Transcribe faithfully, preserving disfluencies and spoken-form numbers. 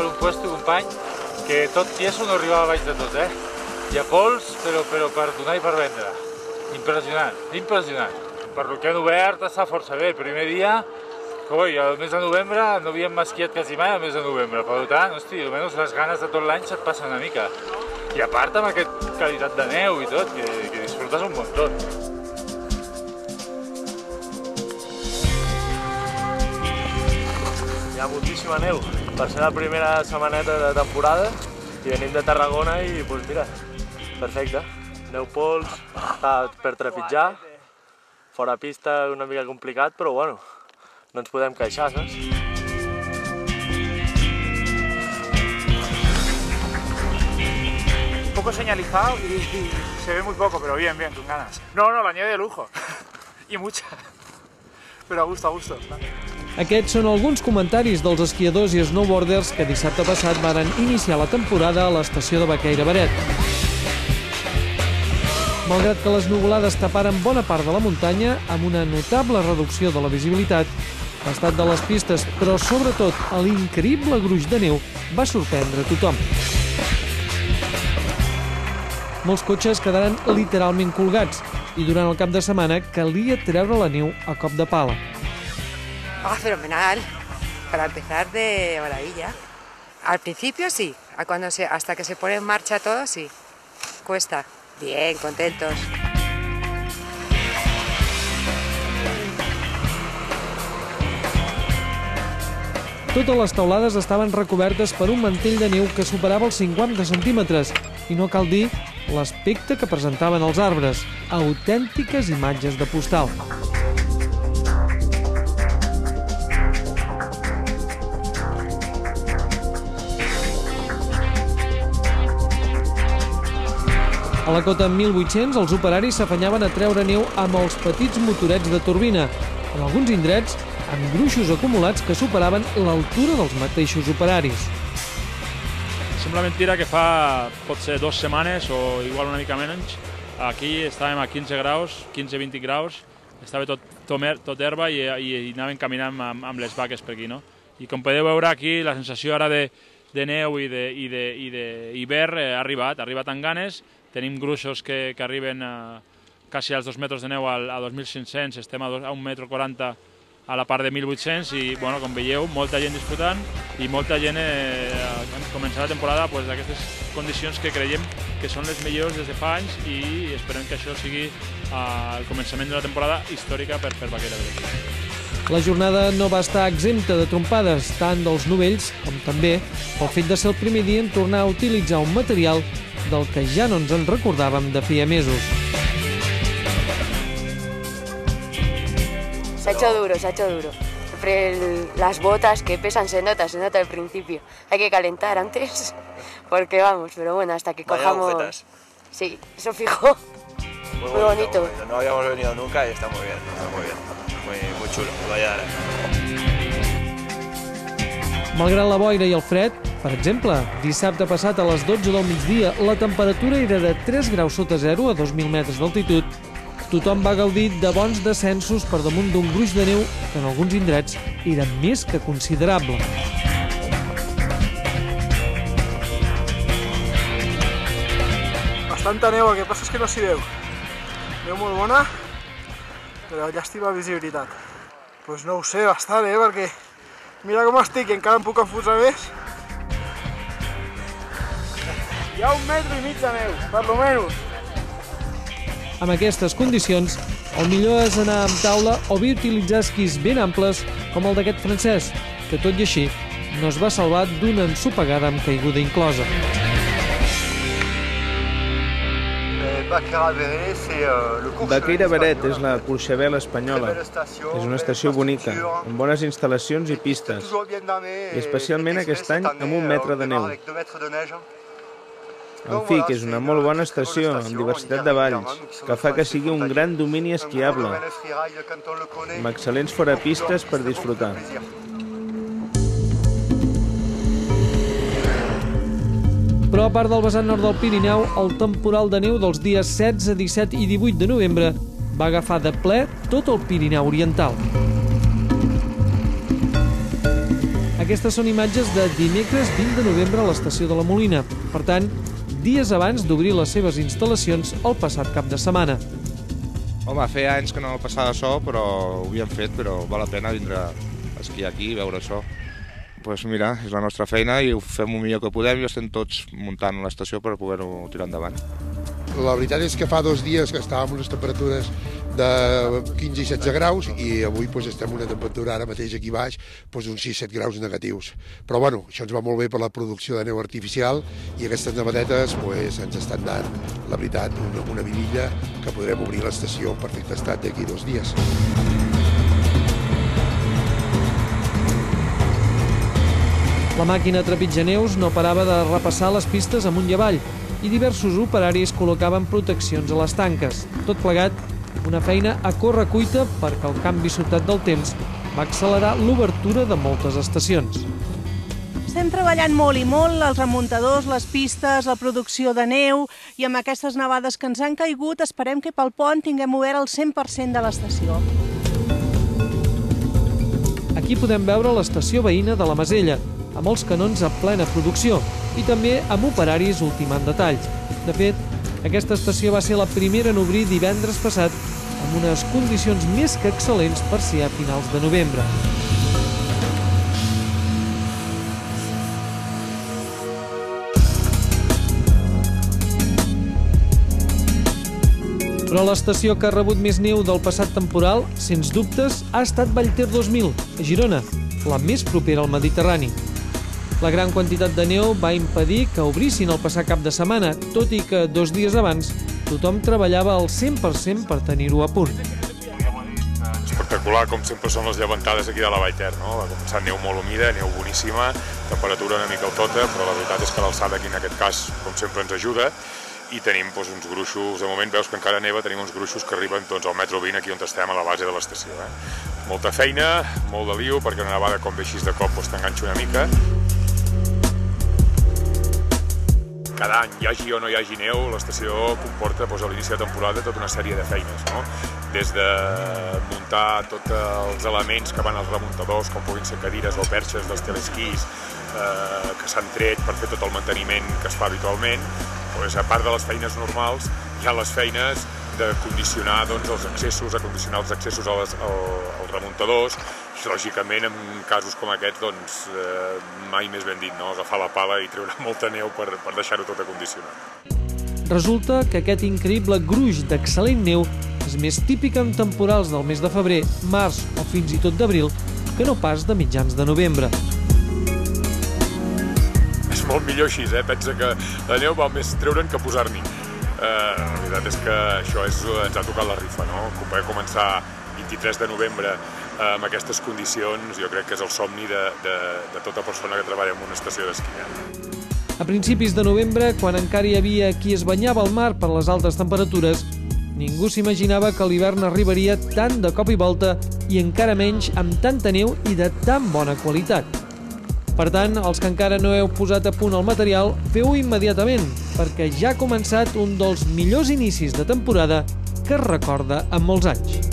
per un puesto, company, que tot tieso no arribava baix de tot, eh? Hi ha pols, però, però per donar i per vendre. Impressionant, impressionant. Per lo que han obert està força bé. El primer dia, coi, al mes de novembre no havíem masquiat quasi mai al mes de novembre. Per tant, hosti, almenys les ganes de tot l'any se't passen una mica. I a part amb aquesta qualitat de neu i tot, que, que disfrutes un muntó. Hi ha moltíssima neu per ser la primera setmaneta de temporada i venim de Tarragona i, doncs mira, perfecte. Neu pols, per trepitjar, fora pista una mica complicat, però bueno, no ens podem queixar, saps? Un poco señalizado y, y se ve muy poco, pero bien, bien, con ganas. No, no, la nieve de lujo. Y mucha. Però a gusto, a gusto. Aquests són alguns comentaris dels esquiadors i snowboarders que dissabte passat varen iniciar la temporada a l'estació de Baqueira-Beret. Malgrat que les nuvolades taparen bona part de la muntanya, amb una notable reducció de la visibilitat, l'estat de les pistes, però sobretot l'increïble gruix de neu, va sorprendre tothom. Molts cotxes quedaren literalment colgats i durant el cap de setmana calia treure la neu a cop de pala. Ah, fenomenal. Para empezar, de maravilla. Al principio sí, a cuando se, hasta que se pone en marcha todo, sí. Cuesta. Bien, contentos. Totes les teulades estaven recobertes per un mantell de neu que superava els cinquanta centímetres i no cal dir l'aspecte que presentaven els arbres, autèntiques imatges de postal. A la cota mil vuit-cents, els operaris s'afanyaven a treure neu amb els petits motorets de turbina, en alguns indrets amb gruixos acumulats que superaven l'altura dels mateixos operaris. Sembla mentira que fa potser dues setmanes o igual una mica menys, aquí estàvem a quinze graus, quinze vint graus, estava tot, tot herba i, i, i anàvem caminant amb, amb les vaques per aquí, no? I com podeu veure aquí, la sensació ara de, de neu i d'hivern ha arribat, ha arribat amb ganes. Tenim gruixos que, que arriben a, quasi als dos metres de neu a, a dos mil cinc-cents, estem a, dos, a un metro quaranta a la part de mil vuit-cents i, bueno, com veieu, molta gent disfrutant i molta gent eh, hem començat la temporada pues, d'aquestes condicions que creiem que són les millors des de fa anys i esperem que això sigui eh, el començament d'una temporada històrica per, per Baqueira-Beret. La jornada no va estar exempta de trompades, tant dels novells com també pel fet de ser el primer dia en tornar a utilitzar un material del que ja no ens en recordàvem de feia mesos. Se ha hecho duro, se ha hecho duro. El, las botas que pesan se nota, se nota al principio. Hay que calentar antes, porque vamos, pero bueno, hasta que cojamos... Vaya agujetas. Sí, eso fijo. Muy, muy bonito. bonito. No habíamos venido nunca y está muy bien, está muy bien. Muy, muy chulo, vaya ara. Malgrat la boira i el fred, per exemple, dissabte passat a les dotze del migdia la temperatura era de tres graus sota zero a dos mil metres d'altitud. Tothom va gaudir de bons descensos per damunt d'un gruix de neu que en alguns indrets era més que considerable. Bastanta neu, el que passa és que no s'hi veu. Neu molt bona, però llàstima visibilitat. Doncs pues no ho sé, bastant, eh, perquè mira com estic i encara em puc enfonsar més. Hi ha un metre i mig de neu, per lo menys. Amb aquestes condicions, el millor és anar amb taula o bé utilitzar esquís ben amples com el d'aquest francès, que tot i així no es va salvar d'una ensopegada amb caiguda inclosa. Baqueira-Beret és la Courchevel espanyola. És una estació bonica, amb bones instal·lacions i pistes, i especialment aquest any amb un metre de neu. En fi, que és una molt bona estació, amb diversitat de valls, que fa que sigui un gran domini esquiable, amb excel·lents forapistes per disfrutar. Però a part del vessant nord del Pirineu, el temporal de neu dels dies setze, disset i divuit de novembre va agafar de ple tot el Pirineu oriental. Aquestes són imatges de dimecres vint de novembre a l'estació de la Molina. Per tant, dies abans d'obrir les seves instal·lacions el passat cap de setmana. Home, feia anys que no passava això, però ho havíem fet, però val la pena vindre a esquiar aquí i veure això. Doncs pues mira, és la nostra feina i ho fem el millor que podem i estem tots muntant l'estació per poder-ho tirar endavant. La veritat és que fa dos dies que estàvem unes temperatures de quinze i setze graus i avui pues, estem a una temperatura ara mateix aquí baix pues, d'uns sis set graus negatius. Però bueno, això ens va molt bé per la producció de neu artificial i aquestes nevadetes pues, ens estan dant, la veritat, una, una vidilla que podrem obrir l'estació en perfecte estat d'aquí dos dies. La màquina trepitjaneus no parava de repassar les pistes amunt i avall i diversos operaris col·locaven proteccions a les tanques. Tot plegat, una feina a corre-cuita perquè el canvi sobtat del temps va accelerar l'obertura de moltes estacions. Estem treballant molt i molt, els remuntadors, les pistes, la producció de neu, i amb aquestes nevades que ens han caigut esperem que pel pont tinguem obert el cent per cent de l'estació. Aquí podem veure l'estació veïna de la Masella, amb els canons a plena producció i també amb operaris ultimant detalls. De fet, aquesta estació va ser la primera en obrir divendres passat amb unes condicions més que excel·lents per ser a finals de novembre. Però l'estació que ha rebut més neu del passat temporal, sens dubtes, ha estat Vallter dos mil, a Girona, la més propera al Mediterrani. La gran quantitat de neu va impedir que obrissin el passat cap de setmana, tot i que dos dies abans tothom treballava al cent per cent per tenir-ho a punt. Espectacular, com sempre són les llevantades aquí de la Vallter, no? Va començar neu molt humida, neu boníssima, temperatura una mica altota, però la veritat és que l'alçada aquí en aquest cas, com sempre, ens ajuda i tenim doncs, uns gruixos, de moment veus que encara neva, tenim uns gruixos que arriben doncs, al metro vint aquí on estem a la base de l'estació. Eh? Molta feina, molt de liu, perquè una nevada com ve així de cop doncs, t'enganxa una mica. Cada any, hi hagi o no hi hagi neu, l'estació comporta doncs, a l'inici de temporada tota una sèrie de feines, no? Des de muntar tots els elements que van als remuntadors, com puguin ser cadires o perxes dels telesquís, eh, que s'han tret per fer tot el manteniment que es fa habitualment. Doncs, a part de les feines normals, hi ha les feines de condicionar doncs, els accessos, a condicionar els accessos als, als remuntadors, i lògicament en casos com aquests doncs, eh, mai més ben dit, no? Agafar la pala i treure molta neu per, per deixar-ho tot acondicionat. Resulta que aquest increïble gruix d'excel·lent neu és més típic en temporals del mes de febrer, març o fins i tot d'abril que no pas de mitjans de novembre. És molt millor així, eh? Pensa que la neu val més treure'n que posar-n'hi. Eh, la veritat és que això és, ens ha tocat la rifa, no? Poder començar vint-i-tres de novembre eh, amb aquestes condicions, jo crec que és el somni de, de, de tota persona que treballa en una estació d'esquí. A principis de novembre, quan encara hi havia qui es banyava al mar per les altes temperatures, ningú s'imaginava que l'hivern arribaria tant de cop i volta i encara menys amb tanta neu i de tan bona qualitat. Per tant, els que encara no heu posat a punt el material, feu-ho immediatament, perquè ja ha començat un dels millors inicis de temporada que es recorda en molts anys.